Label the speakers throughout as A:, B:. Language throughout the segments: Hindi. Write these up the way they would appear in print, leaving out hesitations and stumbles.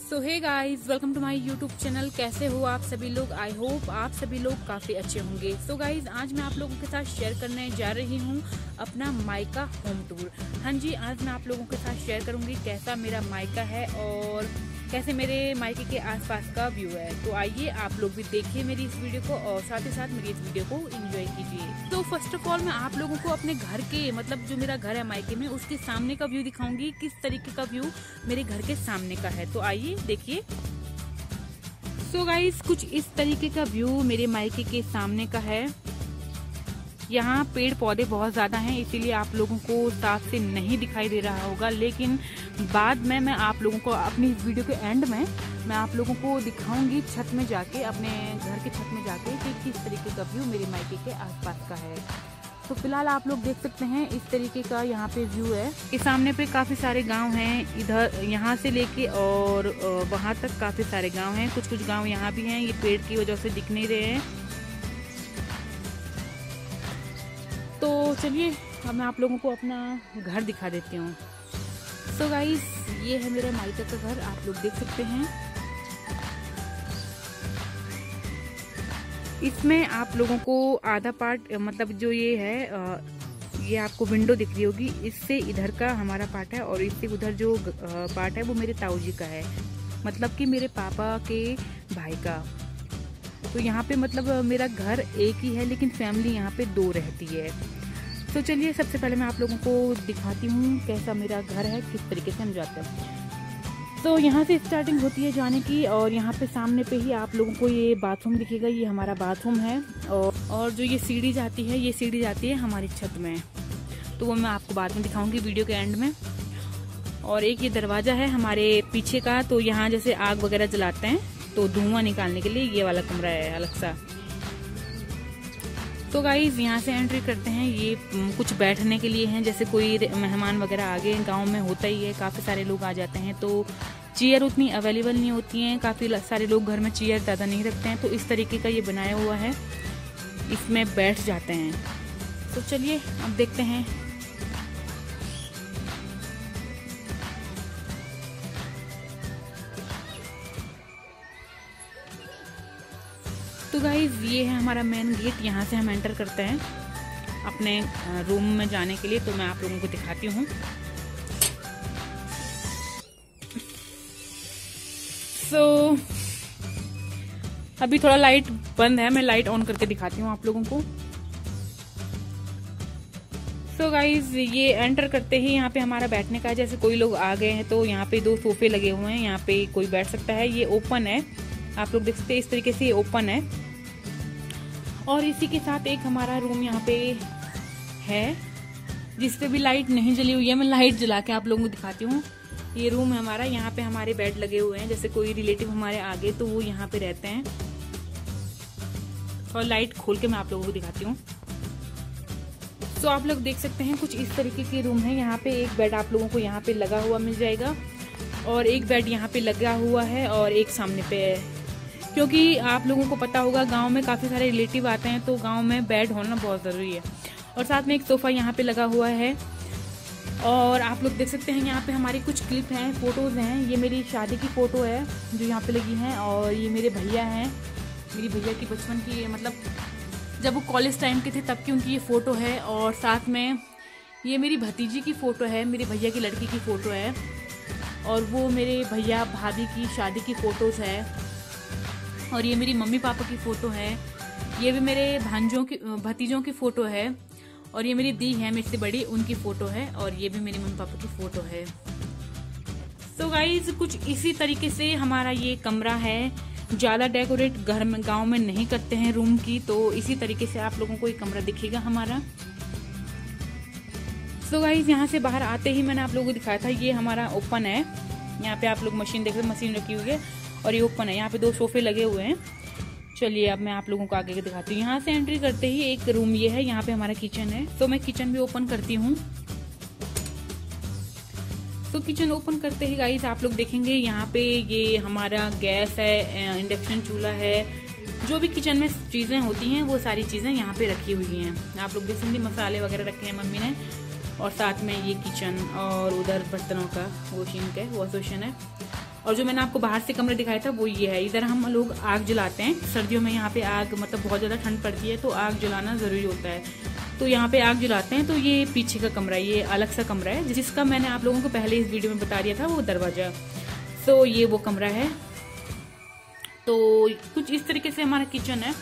A: So hey guys, welcome to my YouTube channel. कैसे हो आप सभी लोग? आई होप आप सभी लोग काफ़ी अच्छे होंगे। सो गाइस, आज मैं आप लोगों के साथ शेयर करने जा रही हूँ अपना मायका होम टूर। हाँ जी, आज मैं आप लोगों के साथ शेयर करूँगी कैसा मेरा मायका है और कैसे मेरे मायके के आसपास का व्यू है। तो आइए आप लोग भी देखिए मेरी इस वीडियो को और साथ ही साथ मेरी इस वीडियो को एंजॉय कीजिए। तो फर्स्ट ऑफ ऑल मैं आप लोगों को अपने घर के मतलब जो मेरा घर है मायके में उसके सामने का व्यू दिखाऊंगी, किस तरीके का व्यू मेरे घर के सामने का है। तो आइए देखिए। सो गाइस, कुछ इस तरीके का व्यू मेरे मायके के सामने का है। यहाँ पेड़ पौधे बहुत ज्यादा हैं, इसीलिए आप लोगों को साफ से नहीं दिखाई दे रहा होगा, लेकिन बाद में मैं आप लोगों को अपनी इस वीडियो के एंड में मैं आप लोगों को दिखाऊंगी छत में जाके, अपने घर के छत में जाके कि किस तरीके का व्यू मेरे मायके के आसपास का है। तो फिलहाल आप लोग देख सकते हैं इस तरीके का यहाँ पे व्यू है। इस सामने पे काफी सारे गांव हैं, इधर यहाँ से लेके और वहां तक काफी सारे गांव हैं। कुछ कुछ गांव यहाँ भी हैं, ये पेड़ की वजह से दिख नहीं रहे हैं। तो चलिए अब मैं आप लोगों को अपना घर दिखा देती हूँ। सो गाइस, ये है मेरा मायका का घर, आप लोग देख सकते हैं। इसमें आप लोगों को आधा पार्ट मतलब जो ये है ये आपको विंडो दिख रही होगी, इससे इधर का हमारा पार्ट है और इससे उधर जो पार्ट है वो मेरे ताऊ जी का है, मतलब कि मेरे पापा के भाई का। तो यहाँ पे मतलब मेरा घर एक ही है लेकिन फैमिली यहाँ पे दो रहती है। तो चलिए सबसे पहले मैं आप लोगों को दिखाती हूँ कैसा मेरा घर है, किस तरीके से हम जाते हैं। तो यहाँ से स्टार्टिंग होती है जाने की और यहाँ पे सामने पे ही आप लोगों को ये बाथरूम दिखेगा, ये हमारा बाथरूम है। और जो ये सीढ़ी जाती है, ये सीढ़ी जाती है हमारी छत में, तो वो मैं आपको बाद में दिखाऊंगी वीडियो के एंड में। और एक ये दरवाजा है हमारे पीछे का, तो यहाँ जैसे आग वगैरह जलाते हैं तो धुआं निकालने के लिए ये वाला कमरा है अलग सा। तो गाइज यहाँ से एंट्री करते हैं, ये कुछ बैठने के लिए हैं, जैसे कोई मेहमान वगैरह आ गए, गांव में होता ही है, काफ़ी सारे लोग आ जाते हैं तो चेयर उतनी अवेलेबल नहीं होती हैं, काफ़ी सारे लोग घर में चेयर ज़्यादा नहीं रखते हैं, तो इस तरीके का ये बनाया हुआ है, इसमें बैठ जाते हैं। तो चलिए अब देखते हैं। तो गाइज ये है हमारा मेन गेट, यहाँ से हम एंटर करते हैं अपने रूम में जाने के लिए। तो मैं आप लोगों को दिखाती हूँ। सो अभी थोड़ा लाइट बंद है, मैं लाइट ऑन करके दिखाती हूँ आप लोगों को। सो गाइज ये एंटर करते ही यहाँ पे हमारा बैठने का है, जैसे कोई लोग आ गए हैं तो यहाँ पे दो सोफे लगे हुए हैं, यहाँ पे कोई बैठ सकता है। ये ओपन है, आप लोग देख सकते हैं इस तरीके से ये ओपन है। और इसी के साथ एक हमारा रूम यहाँ पे है जिसपे भी लाइट नहीं जली हुई है, मैं लाइट जला के आप लोगों को दिखाती हूँ। ये रूम है हमारा, यहाँ पे हमारे बेड लगे हुए हैं, जैसे कोई रिलेटिव हमारे आ गए तो वो यहाँ पे रहते हैं। और लाइट खोल के मैं आप लोगों को दिखाती हूँ। तो आप लोग देख सकते हैं कुछ इस तरीके के रूम है। यहाँ पे एक बेड आप लोगों को यहाँ पे लगा हुआ मिल जाएगा और एक बेड यहाँ पे लगा हुआ है और एक सामने पे है, क्योंकि आप लोगों को पता होगा गांव में काफ़ी सारे रिलेटिव आते हैं तो गांव में बेड होना बहुत ज़रूरी है। और साथ में एक सोफ़ा यहाँ पे लगा हुआ है। और आप लोग देख सकते हैं यहाँ पे हमारी कुछ क्लिप हैं, फ़ोटोज़ हैं। ये मेरी शादी की फ़ोटो है जो यहाँ पे लगी हैं, और ये मेरे भैया हैं, मेरी भैया की बचपन की, मतलब जब वो कॉलेज टाइम के थे तब की उनकी ये फ़ोटो है। और साथ में ये मेरी भतीजी की फ़ोटो है, मेरे भैया की लड़की की फ़ोटो है। और वो मेरे भैया भाभी की शादी की फ़ोटोज़ है। और ये मेरी मम्मी पापा की फ़ोटो है। ये भी मेरे भांजों की भतीजों की फ़ोटो है। और ये मेरी दी है मेरे से बड़ी, उनकी फ़ोटो है। और ये भी मेरी मम्मी पापा की फ़ोटो है। सो गाइज कुछ इसी तरीके से हमारा ये कमरा है। ज़्यादा डेकोरेट घर में गांव में नहीं करते हैं रूम की, तो इसी तरीके से आप लोगों को ये कमरा दिखेगा हमारा। सो गाइज यहाँ से बाहर आते ही मैंने आप लोगों को दिखाया था, ये हमारा ओपन है। यहाँ पे आप लोग मशीन देख रहे हैं, मशीन रखी हुई है और ये ओपन है। यहाँ पे दो सोफे लगे हुए हैं। चलिए अब मैं आप लोगों को आगे दिखाती हूँ। यहाँ से एंट्री करते ही एक रूम ये है, यहाँ पे हमारा किचन है। तो मैं किचन भी ओपन करती हूँ। तो किचन ओपन करते ही गाइस आप लोग देखेंगे यहाँ पे ये हमारा गैस है, इंडक्शन चूल्हा है, जो भी किचन में चीजें होती हैं वो सारी चीजें यहाँ पे रखी हुई हैं। आप लोग देखेंगे मसाले वगैरह रखे हैं मम्मी ने। और साथ में ये किचन और उधर बर्तनों का वॉश बेसिन है। और जो मैंने आपको बाहर से कमरे दिखाया था वो ये है। इधर हम लोग आग जलाते हैं, सर्दियों में यहाँ पे आग मतलब बहुत ज़्यादा ठंड पड़ती है तो आग जलाना ज़रूरी होता है, तो यहाँ पे आग जलाते हैं। तो ये पीछे का कमरा, ये अलग सा कमरा है जिसका मैंने आप लोगों को पहले इस वीडियो में बता दिया था, वो दरवाजा। तो ये वो कमरा है। तो कुछ इस तरीके से हमारा किचन है।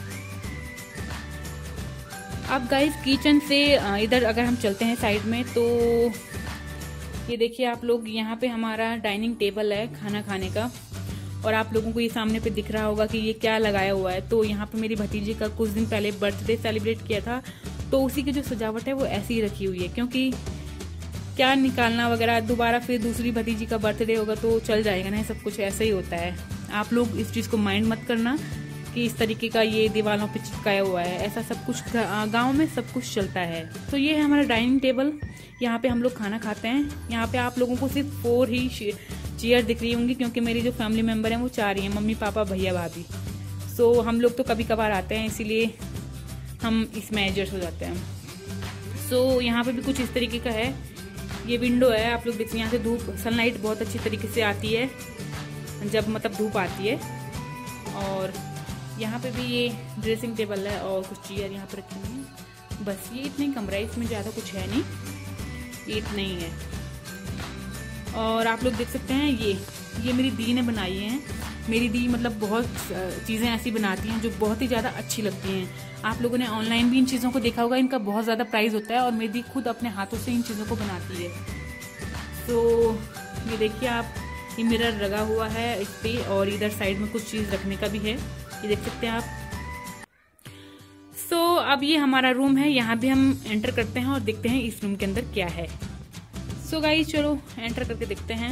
A: अब गाइस किचन से इधर अगर हम चलते हैं साइड में, तो ये देखिए आप लोग, यहाँ पे हमारा डाइनिंग टेबल है खाना खाने का। और आप लोगों को ये सामने पे दिख रहा होगा कि ये क्या लगाया हुआ है। तो यहाँ पे मेरी भतीजी का कुछ दिन पहले बर्थडे सेलिब्रेट किया था, तो उसी की जो सजावट है वो ऐसी ही रखी हुई है, क्योंकि क्या निकालना वगैरह, दोबारा फिर दूसरी भतीजी का बर्थडे होगा तो चल जाएगा ना, सब कुछ ऐसा ही होता है। आप लोग इस चीज़ को माइंड मत करना कि इस तरीके का ये दीवारों पे चिपकाया हुआ है, ऐसा सब कुछ गांव में सब कुछ चलता है। तो ये है हमारा डाइनिंग टेबल, यहाँ पे हम लोग खाना खाते हैं। यहाँ पे आप लोगों को सिर्फ 4 ही चेयर दिख रही होंगी, क्योंकि मेरी जो फैमिली मेम्बर हैं वो 4 ही हैं, मम्मी पापा भैया भाभी। सो हम लोग तो कभी कभार आते हैं, इसीलिए हम इसमें एडजस्ट हो जाते हैं। सो यहाँ पे भी कुछ इस तरीके का है। ये विंडो है, आप लोग देखिए यहाँ से धूप, सनलाइट बहुत अच्छी तरीके से आती है जब मतलब धूप आती है। और यहाँ पे भी ये ड्रेसिंग टेबल है और कुछ चेयर यहाँ पे रखी हुई है। बस ये इतना ही कमरा है, इसमें ज़्यादा कुछ है नहीं, ये इतना ही है। और आप लोग देख सकते हैं ये मेरी दी ने बनाई है। मेरी दी मतलब बहुत चीज़ें ऐसी बनाती हैं जो बहुत ही ज़्यादा अच्छी लगती हैं। आप लोगों ने ऑनलाइन भी इन चीज़ों को देखा होगा, इनका बहुत ज़्यादा प्राइस होता है और मेरी दी खुद अपने हाथों से इन चीज़ों को बनाती है। तो ये देखिए आप, ये मिरर लगा हुआ है इस पे, और इधर साइड में कुछ चीज़ रखने का भी है, ये देख सकते हैं आप। सो अब ये हमारा रूम है, यहाँ भी हम एंटर करते हैं और देखते हैं इस रूम के अंदर क्या है। सो गाइज चलो एंटर करके देखते हैं।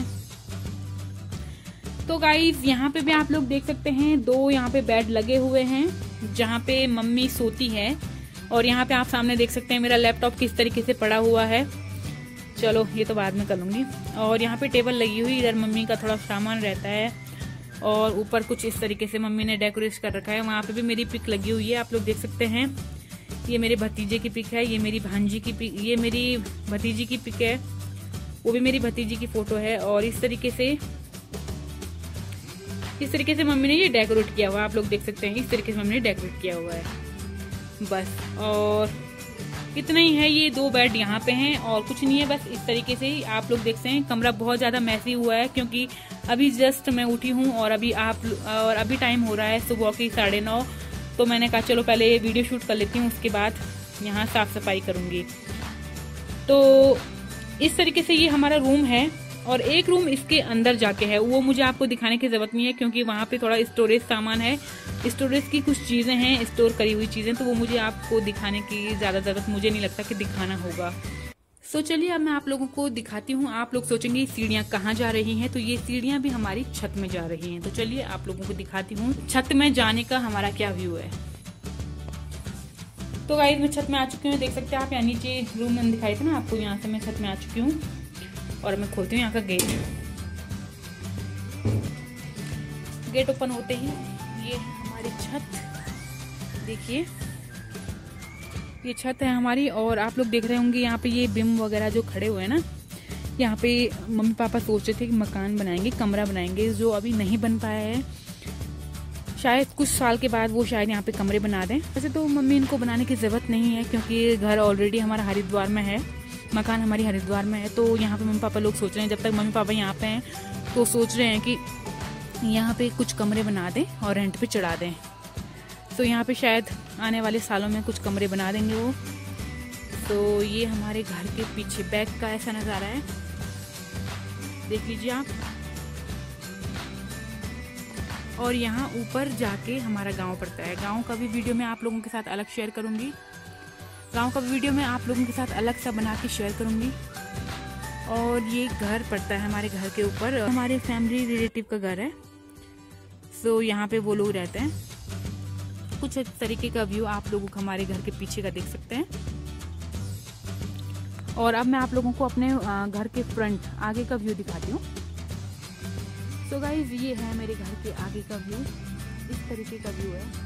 A: तो गाइज यहाँ पे भी आप लोग देख सकते हैं 2 यहाँ पे बेड लगे हुए हैं जहाँ पे मम्मी सोती है। और यहाँ पे आप सामने देख सकते हैं मेरा लैपटॉप किस तरीके से पड़ा हुआ है। चलो ये तो बाद में कर लूंगी। और यहाँ पे टेबल लगी हुई, इधर मम्मी का थोड़ा सामान रहता है। और ऊपर कुछ इस तरीके से मम्मी ने डेकोरेट कर रखा है। वहाँ पे भी मेरी पिक लगी हुई है, आप लोग देख सकते हैं। ये मेरे भतीजे की पिक है, ये मेरी भांजी की पिक, ये मेरी भतीजी की पिक है, वो भी मेरी भतीजी की फोटो है। और इस तरीके से मम्मी ने ये डेकोरेट किया हुआ है, आप लोग देख सकते हैं। इस तरीके से मम्मी ने डेकोरेट किया हुआ है बस। और इतना ही है, ये 2 बेड यहाँ पे हैं और कुछ नहीं है, बस इस तरीके से ही आप लोग देखते हैं। कमरा बहुत ज्यादा मैसी हुआ है क्योंकि अभी जस्ट मैं उठी हूँ और अभी टाइम हो रहा है सुबह की 9:30। तो मैंने कहा चलो पहले वीडियो शूट कर लेती हूँ, उसके बाद यहाँ साफ सफाई करूंगी। तो इस तरीके से ये हमारा रूम है। और एक रूम इसके अंदर जाके है, वो मुझे आपको दिखाने की जरूरत नहीं है क्योंकि वहाँ पे थोड़ा स्टोरेज सामान है, स्टोरेज की कुछ चीजें हैं, स्टोर करी हुई चीजें, तो वो मुझे आपको दिखाने की ज्यादा जरूरत मुझे नहीं लगता कि दिखाना होगा। सो चलिए अब मैं आप लोगों को दिखाती हूँ। आप लोग सोचेंगे सीढ़ियाँ कहाँ जा रही हैं, तो ये सीढ़ियाँ भी हमारी छत में जा रही हैं। तो चलिए आप लोगों को दिखाती हूँ छत में जाने का हमारा क्या व्यू है। तो गाइस मैं छत में आ चुकी हूँ, देख सकते हैं आप। यहाँ नीचे रूम में दिखाई थी ना आपको, यहाँ से मैं छत में आ चुकी हूँ और मैं खोलती हूँ यहाँ का गेट ओपन होते ही ये हमारी छत, देखिए ये छत है हमारी। और आप लोग देख रहे होंगे यहाँ पे ये बिम वगैरह जो खड़े हुए हैं ना, यहाँ पे मम्मी पापा सोच रहे थे कि मकान बनाएंगे, कमरा बनाएंगे, जो अभी नहीं बन पाया है। शायद कुछ साल के बाद वो शायद यहाँ पे कमरे बना दें। वैसे तो मम्मी इनको बनाने की जरूरत नहीं है क्योंकि घर ऑलरेडी हमारा हरिद्वार में है, मकान हमारी हरिद्वार में है। तो यहाँ पे मम्मी पापा लोग सोच रहे हैं, जब तक मम्मी पापा यहाँ पे हैं तो सोच रहे हैं कि यहाँ पे कुछ कमरे बना दें और रेंट पे चढ़ा दें। तो यहाँ पे शायद आने वाले सालों में कुछ कमरे बना देंगे वो। तो ये हमारे घर के पीछे बैक का ऐसा नज़ारा है, देख लीजिए आप। और यहाँ ऊपर जाके हमारा गांव पड़ता है। गांव का भी वीडियो मैं आप लोगों के साथ अलग शेयर करूँगी, गांव का वीडियो मैं आप लोगों के साथ अलग सा बना के शेयर करूँगी। और ये घर पड़ता है हमारे घर के ऊपर, हमारे फैमिली रिलेटिव का घर है। सो यहाँ पे वो लोग रहते हैं। कुछ इस तरीके का व्यू आप लोगों को हमारे घर के पीछे का देख सकते हैं। और अब मैं आप लोगों को अपने घर के फ्रंट आगे का व्यू दिखाती हूँ। सो गाइज ये है मेरे घर के आगे का व्यू, इस तरीके का व्यू है।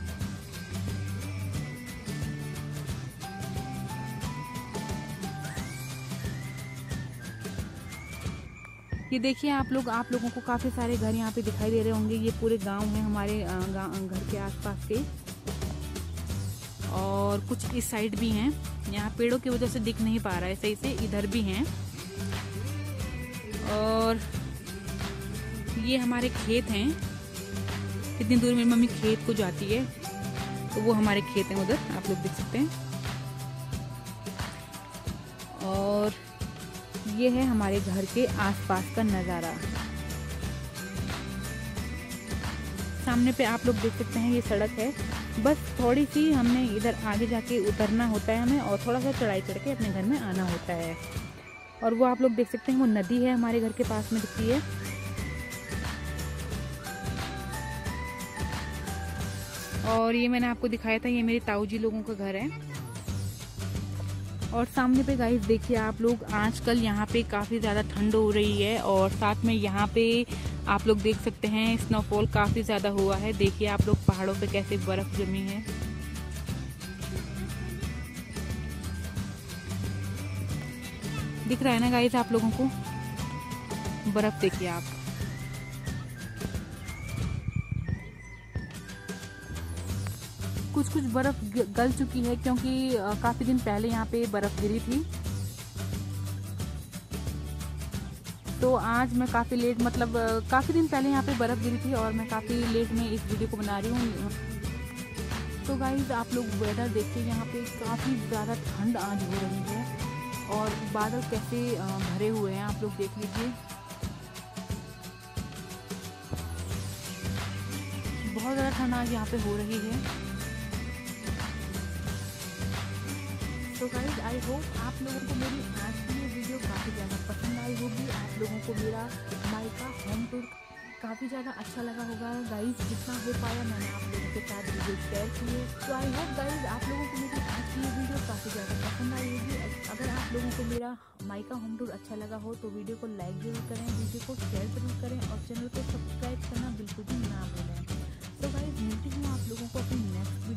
A: ये देखिए आप लोगों को काफ़ी सारे घर यहाँ पे दिखाई दे रहे होंगे। ये पूरे गांव हैं हमारे घर के आसपास के, और कुछ इस साइड भी हैं। यहाँ पेड़ों की वजह से दिख नहीं पा रहा है सही से, इधर भी हैं। और ये हमारे खेत हैं। कितनी दूर मेरी मम्मी खेत को जाती है, तो वो हमारे खेत हैं उधर, आप लोग देख सकते हैं। और ये है हमारे घर के आसपास का नज़ारा। सामने पे आप लोग देख सकते हैं ये सड़क है। बस थोड़ी सी हमने इधर आगे जाके उतरना होता है हमें, और थोड़ा सा चढ़ाई चढ़ के अपने घर में आना होता है। और वो आप लोग देख सकते हैं वो नदी है हमारे घर के पास में दिखती है। और ये मैंने आपको दिखाया था, ये मेरे ताऊ जी लोगों का घर है। और सामने पे गाइस देखिए आप लोग, आजकल यहाँ पे काफ़ी ज़्यादा ठंड हो रही है, और साथ में यहाँ पे आप लोग देख सकते हैं स्नोफॉल काफ़ी ज़्यादा हुआ है। देखिए आप लोग पहाड़ों पे कैसे बर्फ़ जमी है। दिख रहा है ना गाइस आप लोगों को, बर्फ़ देखिए आप। कुछ बर्फ़ गल चुकी है, क्योंकि काफ़ी दिन पहले यहाँ पे बर्फ़ गिरी थी। तो आज मैं काफ़ी लेट, मतलब काफ़ी दिन पहले यहाँ पे बर्फ़ गिरी थी, और मैं काफ़ी लेट में इस वीडियो को बना रही हूँ। तो गाइस आप लोग वेदर देखिए, यहाँ पे काफ़ी ज़्यादा ठंड आज हो रही है, और बादल कैसे भरे हुए हैं आप लोग देख लीजिए। बहुत ज़्यादा ठंड आज यहाँ पे हो रही है। तो गाइस आई होप आप लोगों को मेरी आज की ये वीडियो काफ़ी ज़्यादा पसंद आई होगी। आप लोगों को मेरा माइका होम टूर काफ़ी ज़्यादा अच्छा लगा होगा। गाइस जितना हो पाया मैंने आप लोगों के साथ वीडियो शेयर की है। तो आई होप गाइस आप लोगों को मेरी आज की ये वीडियो काफ़ी ज़्यादा पसंद आई होगी। अगर आप लोगों को मेरा माइका होम टूर अच्छा लगा हो तो वीडियो को लाइक ज़रूर करें, वीडियो को शेयर ज़रूर करें, और चैनल को सब्सक्राइब करना बिल्कुल भी ना भूलें। तो गाइस मिलती हूँ आप लोगों को अपनी नेक्स्ट